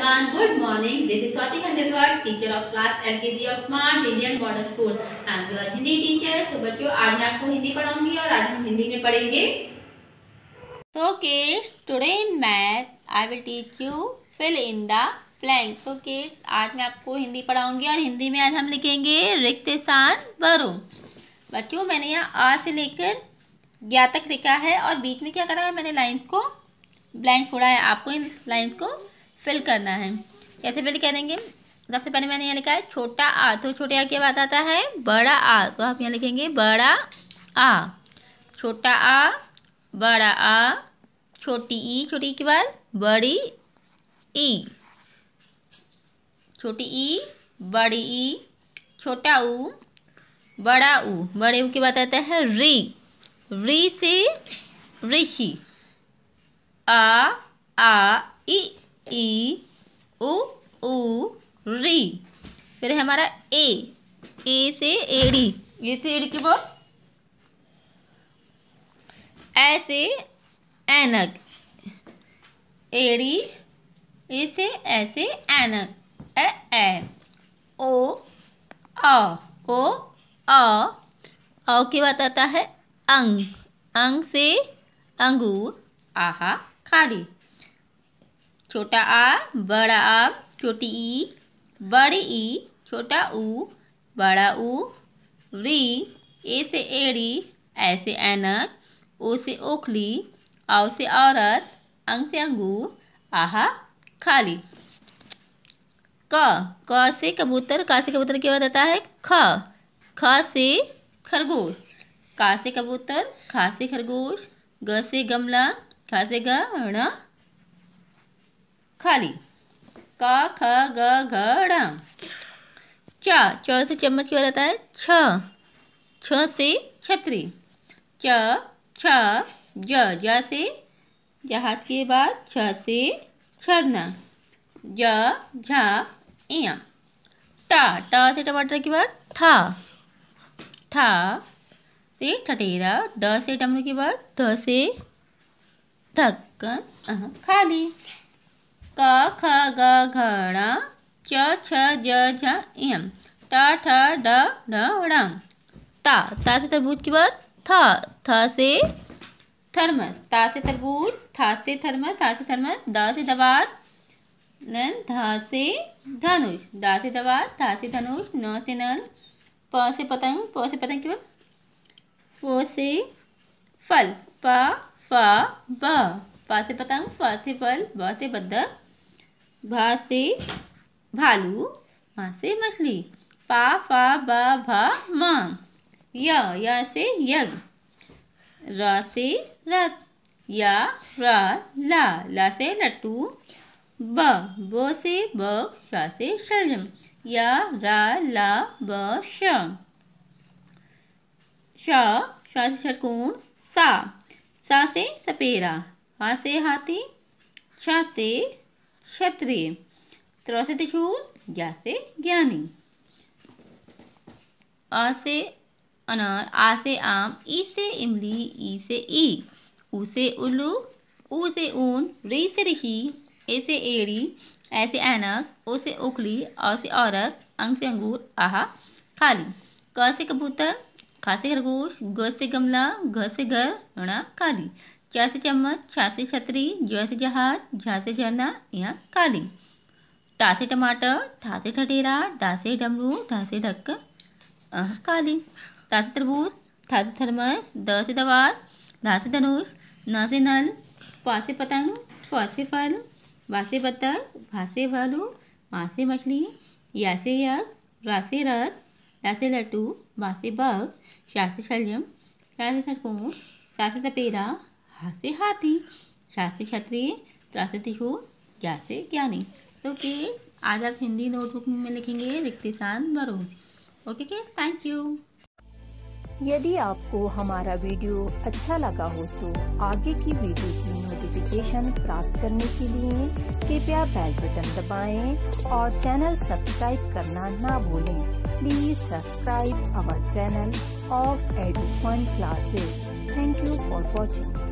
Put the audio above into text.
everyone, good morning. This is Swati Khandelwar, teacher of class LKG of Smart Indian Model School. I am your Hindi teacher. So बच्चों, आज मैं आपको हिंदी पढ़ाऊंगी और आज हम हिंदी में पढ़ेंगे. So kids, today in math I will teach you fill in the blank. So kids, आज मैं आपको हिंदी पढ़ाऊंगी और हिंदी में आज हम लिखेंगे रिक्त स्थान भरो. बच्चों, मैंने यहाँ आ से लेकर ज्ञा तक लिखा है और बीच में क्या करा है, मैंने लाइन को ब्लैंक छोड़ा है. आपको इन लाइंस को फिल करना है. कैसे फिल करेंगे? सबसे पहले मैंने यहाँ लिखा है छोटा आ. तो छोटे आ के बाद आता है बड़ा आ. तो आप यहाँ लिखेंगे बड़ा आ. छोटा आ, बड़ा आ, छोटी ई के बाद बड़ी ई, छोटी ई, बड़ी ई, छोटा ऊ, बड़ा ऊ. बड़े ऊ के बाद आता है री. री से ऋषि. आ ई उ री. फिर है हमारा ए से एड़ी. ये से एड़ी के बाद ऐसे ऐनक. एड़ी ए से ऐसे ऐनक. ए ओ आ के बाद आता है अंग. अंग से अंगूर. आहा खाली. छोटा आ, बड़ा आ, छोटी ई, बड़ी ई, छोटा ऊ, बड़ा ऊ, री. ए से एड़ी, ऐसे ऐनक, ओ से ओखली, औ से औरत, अंग से अंगूर, आहा खाली. क से कबूतर. का से कबूतर के बाद आता है ख. ख से खरगोश. का से कबूतर, खा से खरगोश, ग से गमला, खा से घड़ा खाली. क ख ग घ ड़. च से चम्मच के बाद आता है छ से छतरी. छ ज से जहाज के बाद छ से झरना. झ इया. ट से टमाटर के बाद ठा से ठठेरा. ड से डमरू के बाद ढ से ढक्कन खाली. क ख ग घड़ा. छ ज झ इम. ट ठ ड ढ ड़. ता से तरबूज के बाद थ से थर्मस. ता से तरबूज, था से थर्मस, सा से थर्मस. द से दवात, ध से धनुष. दा से दवात, था से धनुष, न से नल. प से पतंग. प से पतंग के बाद फ से फल. प फ ब. प से पतंग, फ से फल, ब से बद्दक, भ से भालू, म से मछली. पा फा ब भ म. य से यज्ञ. र से रथ. या र ला से लट्टू. ब से बग, श से शलजम. या रा ला ब श. से षटकोण. सा से सपेरा. हा से हाथी. छ से क्षत्रिय. त्र से त्रिशूल. ज्ञा से ज्ञानी. अ से अनार. आ से आम. ई से इमली. ई से ईख. उ से उल्लू. ऊ से ऊन. री से ऋषि. ए से एड़ी, ऐसे ऐनक, ओ से ओखली, औ से औरत, अंग से अंगूर, आहा खाली. क से कबूतर, खा से खरगोश, ग से गमला, घ से घर, ण खाली. च से चम्मच, छ से छतरी, ज से जहाज, झ से झरना, यहाँ खाली. टा से टमाटर, ठा से ठठेरा, डा से डमरू, ढ से ढक्कन, खाली. ता से तरबूज, था से थर्मस, द से दवात, धा से धनुष, न से नल. प से पतंग, फ से फल, ब से बत्तख, भा से भालू, म से मछली, या से यज्ञ, रा से रथ, ला से लट्टू, बा से बग, शा से शलजम, शा से षटकोण, सा से सपेरा, हा से हाथी, शा से क्षत्रिय, त्रा से त्रिशूल, ज्ञा से ज्ञानी. तो किड्स, आज आप हिंदी नोटबुक में लिखेंगे रिक्त स्थान भरो. Okay kids, thank you. यदि आपको हमारा वीडियो अच्छा लगा हो तो आगे की वीडियो की नोटिफिकेशन प्राप्त करने के लिए कृपया बेल बटन दबाएं और चैनल सब्सक्राइब करना ना भूलें. Please subscribe our channel of Edufun classes. Thank you for watching.